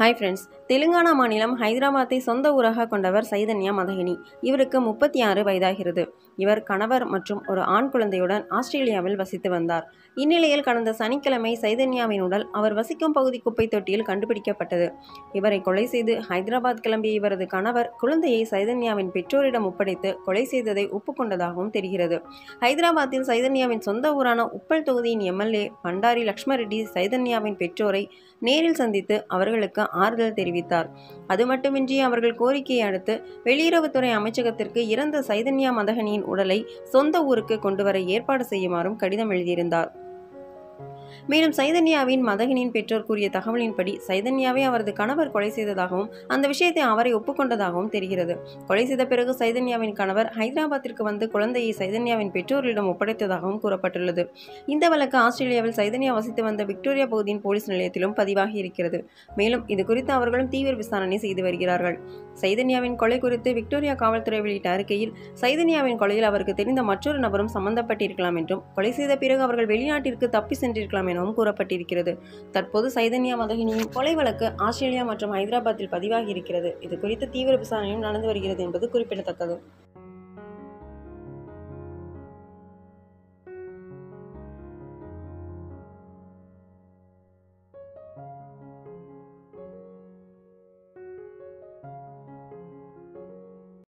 Hi friends, Telangana மாநிலம் ஹைதராபாத்தை சொந்த ஊராக கொண்டவர் சைதன்யா மதகினி. இவருக்கு 36 வயதாகிறது. இவர் கணவர் மற்றும் ஒரு ஆண் குழந்தையுடன் ஆஸ்திரேலியாவில் வசித்து வந்தார். இந்நிலையில் கடந்த சனிக்கிழமை சைதன்யாவின் உடல் அவர் வசிக்கும் பகுதி குப்பை தொட்டியில் கண்டுபிடிக்கப்பட்டது. இவரை கொலை செய்து ஹைதராபாத் கிளம்பிய இவரது கணவர் குழந்தையை சைதன்யாவின் பெற்றோரிடம் ஒப்படைத்து கொலை செய்ததை ஒப்புக்கொண்டதாகவும் தெரிகிறது. ஹைதராபாத்தில் சைதன்யாவின் சொந்த ஊரான உப்பல் தொகுதியின் எம்எல்ஏ பண்டாரி லக்ஷ்மரெட்டி சைதன்யாவின் பெற்றோரை நேரில் சந்தித்து அவர்களுக்கு ஆறுதல் தெரிவித்தார். அது மட்டுமின்றி அவர்கள் கோரிக்கையை அடுத்து வெளியுறவுத்துறை அமைச்சகத்திற்கு இறந்த சைதன்யா மதகனியின் உடலை சொந்த ஊருக்கு கொண்டுவர ஏற்பாடு செய்யுமாறும் கடிதம் எழுதியிருந்தார். மேலும் சைதன்யாவின் மதகனின் பெற்றோர் கூறிய தகவலின்படி சைதன்யாவை அவரது கணவர் கொலை செய்ததாகவும் அந்த விஷயத்தை அவரை ஒப்புக்கொண்டதாகவும் தெரிகிறது. கொலை செய்த பிறகு சைதன்யாவின் கணவர் ஹைதராபாத்திற்கு வந்து குழந்தையை சைதன்யாவின் பெற்றோரிடம் ஒப்படைத்ததாகவும் கூறப்பட்டுள்ளது. இந்த வழக்கு ஆஸ்திரேலியாவில் சைதன்யா வசித்து வந்த விக்டோரியா பகுதியின் போலீஸ் நிலையத்திலும் பதிவாகி இருக்கிறது. மேலும் இது குறித்து அவர்களும் தீவிர விசாரணை செய்து வருகிறார்கள். சைதன்யாவின் கொலை குறித்து விக்டோரியா காவல்துறை வெளியிட்ட அறிக்கையில் சைதன்யாவின் கொலையில் அவருக்கு தெரிந்த மற்றொரு நபரும் சம்பந்தப்பட்டிருக்கலாம் என்றும் கொலை செய்த பிறகு அவர்கள் வெளிநாட்டிற்கு தப்பி சென்றிருக்கலாம் எனவும் கூறப்பட்டிருக்கிறது. தற்போது சைதன்யா மதகினியின் கொலை வழக்கு ஆஸ்திரேலியா மற்றும் ஹைதராபாத்தில் பதிவாகி இருக்கிறது. இது குறித்து தீவிர விசாரணையும் நடந்து வருகிறது என்பது குறிப்பிடத்தக்கது.